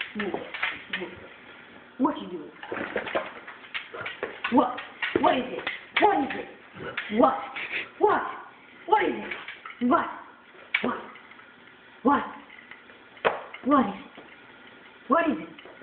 What you doing? What? What is it? What is it? What? What? What is it? What? What? What? What is it? What is it?